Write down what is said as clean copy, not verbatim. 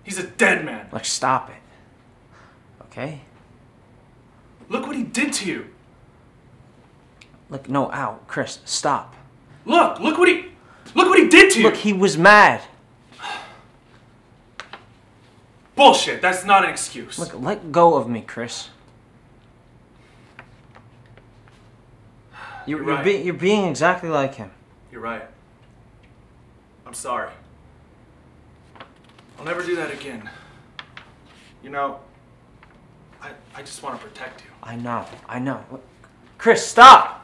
He's a dead man. Look, stop it. Okay? Look what he did to you. Look, no, ow, Chris, stop. Look what he did to you. Look, he was mad. Bullshit, that's not an excuse. Look, let go of me, Chris. You're being exactly like him. You're right. I'm sorry. I'll never do that again. You know, I just want to protect you. I know. Look, Chris, stop!